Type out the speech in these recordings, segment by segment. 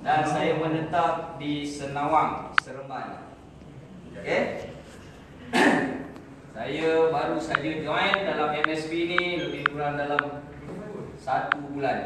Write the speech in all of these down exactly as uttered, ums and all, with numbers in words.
Dan saya menetap di Senawang, Seremban. Okey. Saya baru saja join dalam M S P ni lebih kurang dalam satu bulan.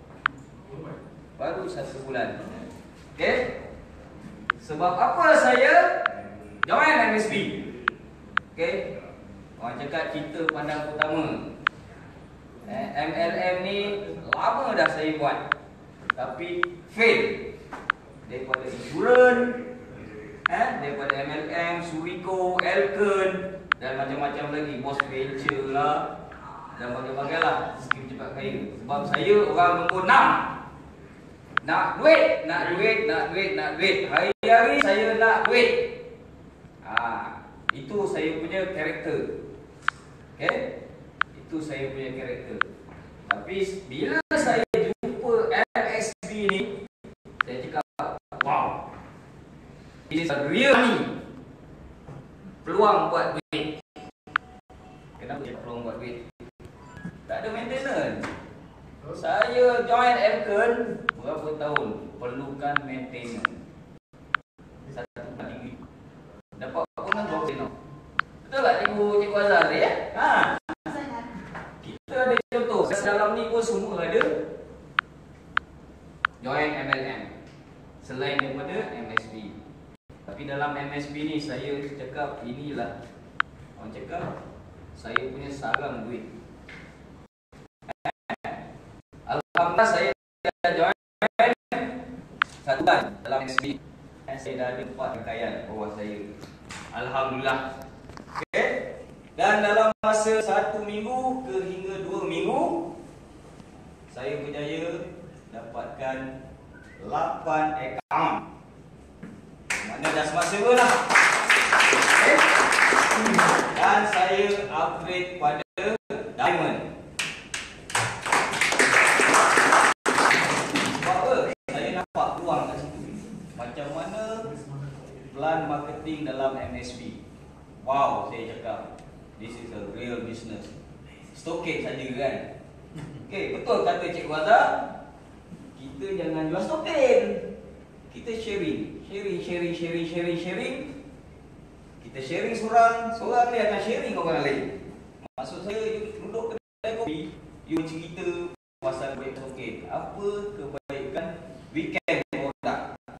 Baru satu bulan. Okey. Sebab apa saya join M S P? Okey. Orang cakap kita pandang pertama. Eh, M L M ni lama dah saya buat, tapi fail. Daripada insurans, eh, daripada M L M, Suriko, Elken dan macam-macam lagi, Bos Venture lah dan bagai-bagai lah, skim cepat kaya. Sebab saya orang nombor enam. Nak duit, nak duit, nak duit, nak duit. Hari-hari saya nak duit. Ha, itu saya punya karakter. Okay? Itu saya punya karakter. Tapi bila saya jumpa M S B ni, saya cakap, wow, ini real ni. Peluang buat duit. Kenapa dia peluang buat duit? Tak ada maintenance. Saya join Elken berapa tahun? Perlukan maintenance. Satu kali dapat potongan berapa sen? Betul tak cikgu cikgu Azhar ya? Ha. Kita ada contoh. Dalam ni pun semua ada join M L M. Selain daripada M S B. Tapi dalam M S B ni saya cakap inilah, orang cakap saya punya sarang duit. Alhamdulillah saya dah join satu bulan dalam M S B. Saya dah ada empat kekayaan bawah saya. Alhamdulillah. Okay. Dan dalam masa satu minggu ke hingga dua minggu, saya berjaya dapatkan lapan akaun. Mana dah semasa lah. Okay. Dan saya upgrade pada Diamond. Sebab apa? Saya nampak peluang kat situ. Macam mana plan marketing dalam M S B. Wow, saya cakap, this is a real business. Stockade saja kan? Okay, betul kata Cikgu Azhar. Kita jangan jual stockade. Kita sharing. Sharing, sharing, sharing, sharing, sharing. Kita sharing seorang, seorang ni akan sharing orang lain. Maksud saya, you duduk kedai kopi, you cerita pasal baik stockade. Apa kebaikan weekend produk.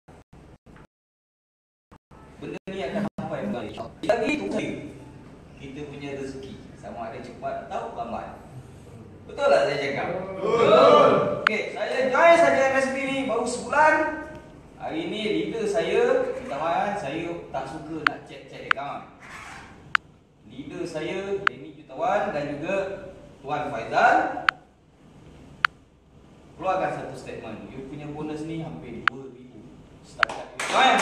Benda ni akan sampai balik. Lagi itu kita punya rezeki. Sama ada cepat atau lambat. Betul tak saya cakap? Betul. Okey, saya join saja M S B ni baru sebulan. Hari ni leader saya, minta maaf, saya tak suka nak cek-cek akaun. Leader saya, Denny Jutawan dan juga Tuan Faizal, keluarkan satu statement. You punya bonus ni hampir dua ribu. Setakat you join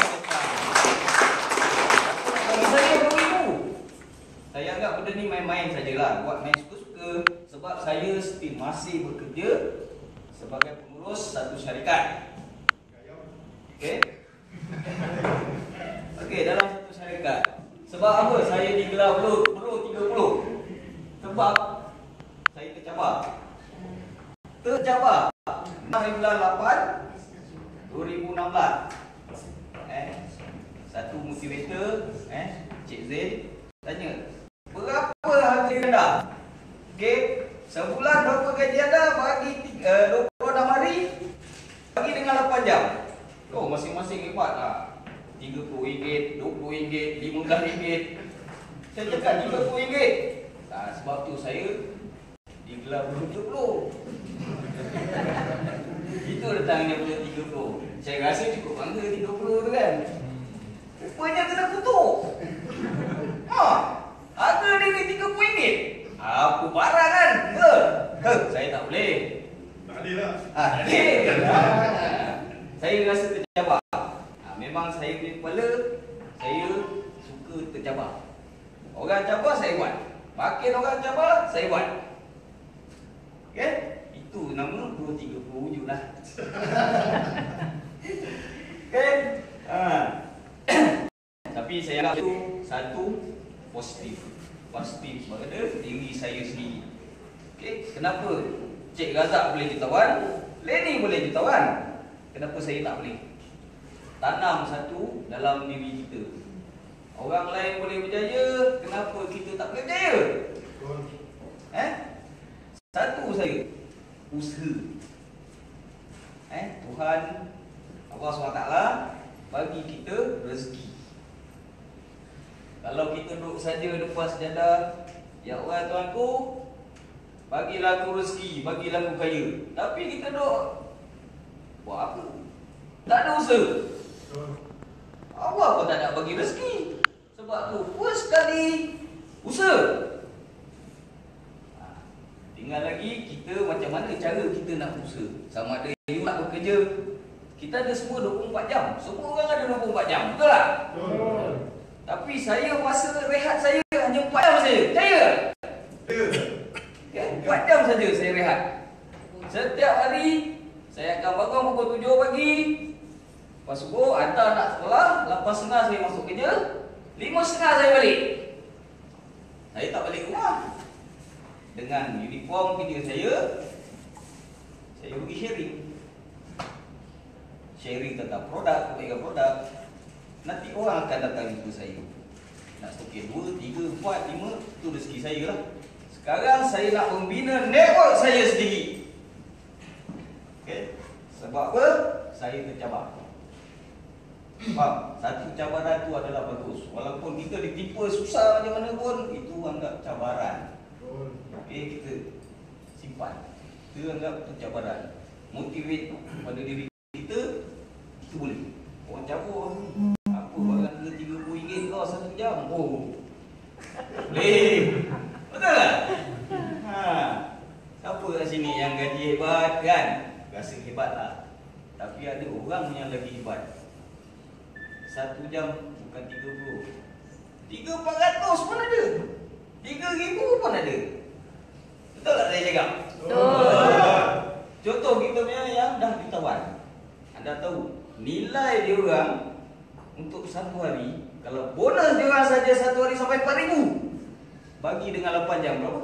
kalau saya dua ribu. Saya anggap benda ni main-main sajalah, buat main suka-suka. Sebab saya still masih bekerja sebagai pengurus satu syarikat. Okey. Okey, dalam satu syarikat. Sebab apa saya digelar Bro tiga puluh? Sebab saya tercabar. Tercabar. Hari bulan lapan dua ribu enam belas. Eh, satu motivator, eh, Cik Zain tanya, berapa harga anda? Okey, sebulan berapa gaji anda? Bagi uh, dua puluh enam hari, bagi dengan lapan jam. Oh, masing-masing hebat lah. tiga puluh ringgit, dua puluh ringgit, lima belas ringgit. Saya cakap tiga puluh ringgit. Nah, sebab tu saya digelar tiga puluh. Itu datangnya punya tiga puluh. Saya rasa cukup bangga tiga puluh tu kan. Rupanya kena kutuk. Ha, harga dia ni tiga puluh ringgit. Apa barang kan? Ke? Ke? Saya tak boleh. Tak adil lah. Ah, tak adil. Saya rasa tercabar. Ha, memang saya punya kepala, saya suka tercabar. Orang cabar, saya buat. Makin orang cabar, saya buat. Okay? Itu nama dua tiga puluh wujud lah. Okay? Ha. Tapi saya anggap itu satu positif. Positif pada diri saya sendiri. Okay? Kenapa Cik Razak boleh jutawan, Lenny boleh jutawan? kenapa saya tak boleh? Tanam satu dalam diri kita. Orang lain boleh berjaya, kenapa kita tak boleh berjaya? Eh? Satu saja, usaha. Eh, Tuhan Allah subhanahu wa taala bagi kita rezeki. Kalau kita duduk saja depan sejadah, ya Allah Tuanku, bagilah aku rezeki, bagilah aku kaya. Tapi kita duduk buat apa? Tak ada usaha. Allah pun tak nak bagi rezeki. Sebab tu first kali usaha. Tinggal lagi kita macam mana cara kita nak usaha. Sama ada you nak bekerja, kita ada semua dua puluh empat jam. Semua orang ada dua puluh empat jam, betul tak? Betul. Tapi saya masa rehat saya hanya empat jam saja. Percaya? Ya, empat jam saja saya rehat. Setiap hari saya akan bangun pukul tujuh pagi. Lepas subuh hantar anak sekolah, lapan setengah saya masuk kerja, lima setengah saya balik. Saya tak balik rumah. Dengan uniform kerja saya, saya pergi sharing. Sharing tentang produk, kebaikan produk. Nanti orang akan datang jumpa saya. Nak stokir dua, tiga, empat, lima, itu rezeki saya lah. Sekarang saya nak membina network saya sendiri. Okay? Sebab apa? Saya tercabar. Faham? Satu cabaran tu adalah bagus. Walaupun kita ditipu susah macam mana pun, itu anggap cabaran. Okay, kita simpan. Kita anggap itu cabaran. Motivate pada diri kita, kita boleh. Orang cabur, apa barang ke tiga puluh ringgit kau satu jam. Oh, boleh. Betul tak? Ha. Siapa kat sini yang gaji hebat kan? Rasa hebat lah. Tapi ada orang yang lagi hebat. Satu jam bukan tiga puluh. Tiga empat ratus pun ada. Tiga ribu pun ada. Betul tak saya cakap? Betul. Contoh kita punya yang dah ditawan. Anda tahu nilai dia orang untuk satu hari, kalau bonus dia orang saja satu hari sampai empat ribu, bagi dengan lapan jam berapa?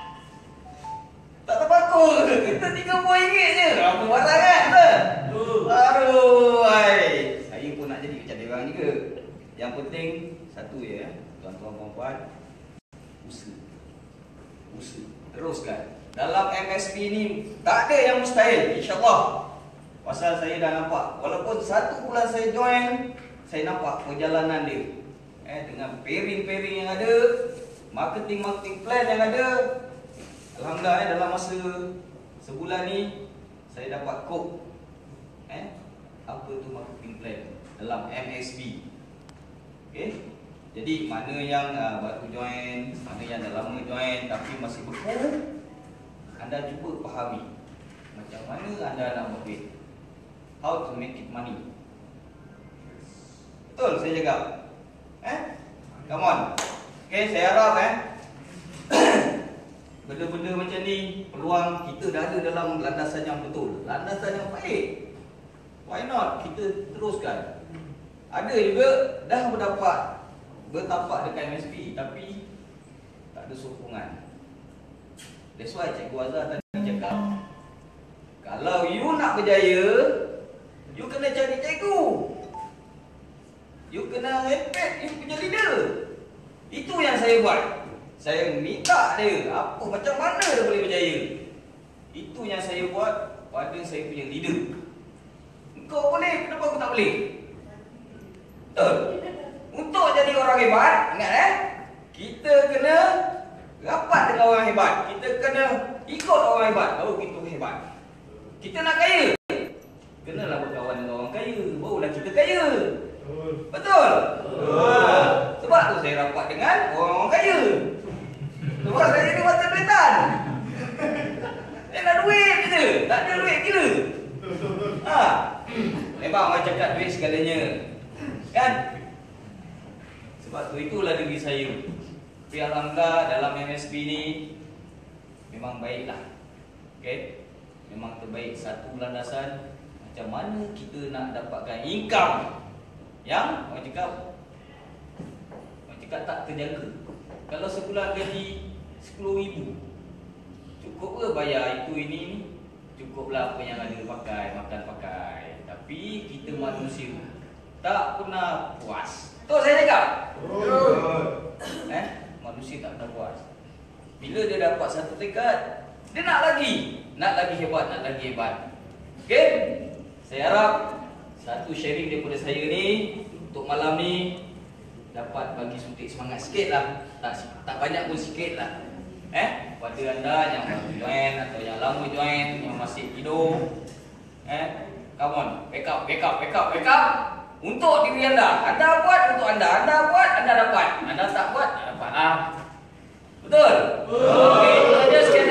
Tak terpakur. Kita tiga puluh ringgit je. Apa barang kan? Aduh, hai. Saya pun nak jadi macam dia orang juga. Yang penting satu ya, tuan-tuan puan-puan, usaha. Usaha. Teruskan. Dalam M S P ni tak ada yang mustahil, insya-Allah. Pasal saya dah nampak, walaupun satu bulan saya join, saya nampak perjalanan dia. Eh, dengan pairing-pairing yang ada, marketing-marketing plan yang ada. Alhamdulillah eh, dalam masa sebulan ni saya dapat kod eh apa tu marketing plan dalam M S B. Okey. Jadi mana yang uh, baru join, mana yang dah lama join tapi masih beku, anda cuba fahami macam mana anda nak buat duit. How to make it money. Betul saya cakap. Eh? Come on. Okey, saya harap eh benda-benda macam ni peluang kita dah ada dalam landasan yang betul, landasan yang baik. Why not kita teruskan? Ada juga dah berdapat bertapak dekat M S P tapi tak ada sokongan. That's why Cikgu Azhar tadi cakap, kalau you nak berjaya, you kena cari cikgu, you kena repet, you punya leader. Itu yang saya buat. Saya minta dia apa macam mana dia boleh berjaya. Itu yang saya buat pada saya punya leader. Kau boleh, kenapa aku tak boleh? Betul. Untuk jadi orang hebat, ingat eh, kita kena rapat dengan orang hebat. Kita kena ikut orang hebat, baru kita hebat. Kita nak kaya, kenalah berkawan dengan orang kaya, barulah kita kaya. Betul. Betul. Ha, sebab tu saya rapat dengan orang-orang kaya. Sebab saya ni macam duitan. Saya nak duit je, tak ada duit gila. Ha, memang orang cakap duit segalanya, kan? Sebab tu itulah diri saya. Tapi alhamdulillah dalam M S P ni memang baiklah. Okey. Memang terbaik. Satu landasan macam mana kita nak dapatkan income yang orang cakap orang cakap tak terjangka. Kalau sebulan gaji sepuluh ribu, cukup ke bayar itu ini ni? Cukuplah apa yang ada pakai, makan pakai. Tapi Tapi kita manusia tak pernah puas. Betul saya cakap? Betul. Eh, manusia tak pernah puas. Bila dia dapat satu tingkat, dia nak lagi, nak lagi hebat, nak lagi hebat. Okey? Saya harap satu sharing daripada saya ni untuk malam ni dapat bagi suntik semangat sikit lah. Tak, tak banyak pun sikit lah. Eh, pada anda yang baru join atau yang lama join, yang masih tidur, eh, come on, wake up, wake up, wake up, wake up. Untuk diri anda, anda buat untuk anda, anda buat, anda dapat. Anda tak buat, tak dapat lah. Betul? Betul. Okey, itu saja sekali.